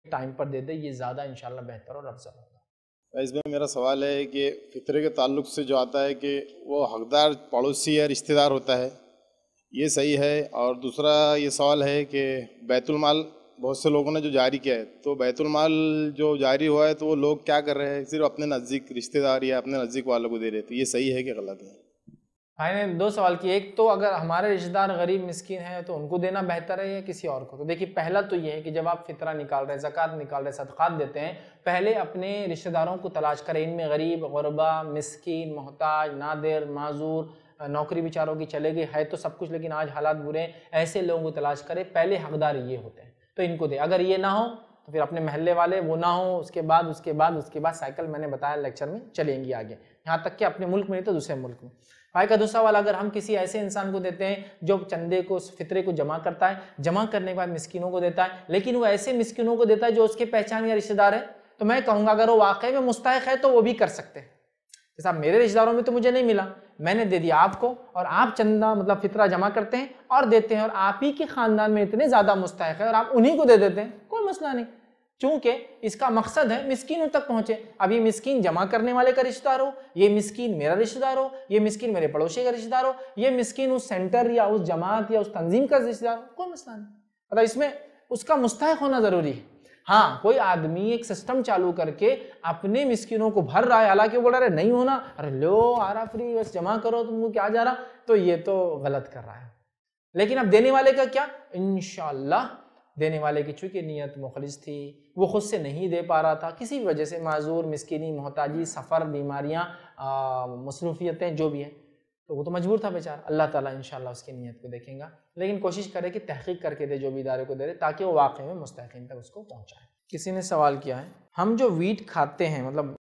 Time پر دے دے، یہ زیادہ انشاءاللہ بہتر اور افضل ہوگا۔ اس میں میرا سوال ہے کہ فطرے کے تعلق سے جو آتا ہے کہ وہ حقدار پڑوسی یا رشتہ دار ہوتا ہے، یہ صحیح ہے؟ اور دوسرا یہ سوال ہے کہ بیت المال بہت سے لوگوں نے جو جاری کیا ہے، تو بیت المال جو جاری ہوا ہے تو وہ لوگ کیا کر رہے ہیں؟ صرف اپنے نزدیک رشتہ دار یا اپنے نزدیک والوں کو دے رہے، تو یہ صحیح ہے کہ غلط ہے؟ بھائی نے دو سوال کیے، ایک تو اگر ہمارے رشتہ دار غریب مسکین ہیں تو ان کو دینا بہتر ہے یا کسی اور کو؟ تو دیکھیے پہلا تو یہ ہے کہ جب آپ فطرہ نکال رہے ہیں، زکوٰۃ نکال رہے ہیں، صدقات دیتے ہیں، پہلے اپنے رشتہ داروں کو تلاش کریں، ان میں غریب، غربا، مسکین، محتاج، نادر، معذور، نوکری بیچاروں کی چلے گئی ہے تو سب کچھ لیکن آج حالات برے ہیں، ایسے لوگوں کو تلاش کرے، پہلے حقدار یہ ہوتے ہیں تو ان کو دے۔ اگر یہ نہ ہو تو پھر اپنے محلے والے، وہ نہ ہوں، اس کے بعد سائیکل میں نے بتایا لیکچر میں چلیں گی آگے، یہاں تک کہ اپنے ملک میں نہیں تو دوسرے ملک میں۔ بھائی کا دوسرا والا، اگر ہم کسی ایسے انسان کو دیتے ہیں جو چندے کو، فطرے کو جمع کرتا ہے، جمع کرنے کے بعد مسکینوں کو دیتا ہے، لیکن وہ ایسے مسکینوں کو دیتا ہے جو اس کے پہچان یا رشتہ دار ہے، تو میں کہوں گا اگر وہ واقعی میں مستحق ہے تو وہ بھی کر سکتے ہیں۔ جیسا میرے رشتہ داروں میں تو مجھے نہیں ملا، میں نے دے دیا آپ کو، اور آپ چندہ مطلب فطرہ جمع کرتے ہیں اور دیتے ہیں، اور آپ ہی کے خاندان میں اتنے زیادہ مستحق ہے اور آپ انہی کو دے دیتے ہیں، کوئی مسئلہ نہیں، چونکہ اس کا مقصد ہے مسکینوں تک پہنچے۔ اب یہ مسکین جمع کرنے والے کا رشتہ دار ہو، یہ مسکین میرا رشتہ دار ہو، یہ مسکین میرے پڑوسی کا رشتہ دار ہو، یہ مسکین اس سینٹر یا اس جماعت یا اس تنظیم کا رشتہ دار ہو، کوئی مسئلہ نہیں، مطلب اس میں اس کا مستحق ہونا ضروری ہے۔ ہاں کوئی آدمی ایک سسٹم چالو کر کے اپنے مسکینوں کو بھر رہا ہے، حالانکہ وہ بول رہا ہے نہیں ہونا، ارے لو آرا فری بس جمع کرو، تم کو کیا جا رہا، تو یہ تو غلط کر رہا ہے۔ لیکن اب دینے والے کا کیا؟ انشاءاللہ دینے والے کی چونکہ نیت مخلص تھی، وہ خود سے نہیں دے پا رہا تھا، کسی بھی وجہ سے معذور، مسکینی، محتاجی، سفر، بیماریاں، مصروفیتیں جو بھی ہیں، تو وہ تو مجبور تھا بیچارہ، اللہ تعالیٰ انشاءاللہ اس کی نیت کو دیکھیں گا، لیکن کوشش کرے کہ تحقیق کر کے دے جو بھی ادارے کو دے رہے، تاکہ وہ واقعی میں مستحقین تک اس کو پہنچائے۔ کسی نے سوال کیا ہے، ہم جو ویٹ کھاتے ہیں، مطلب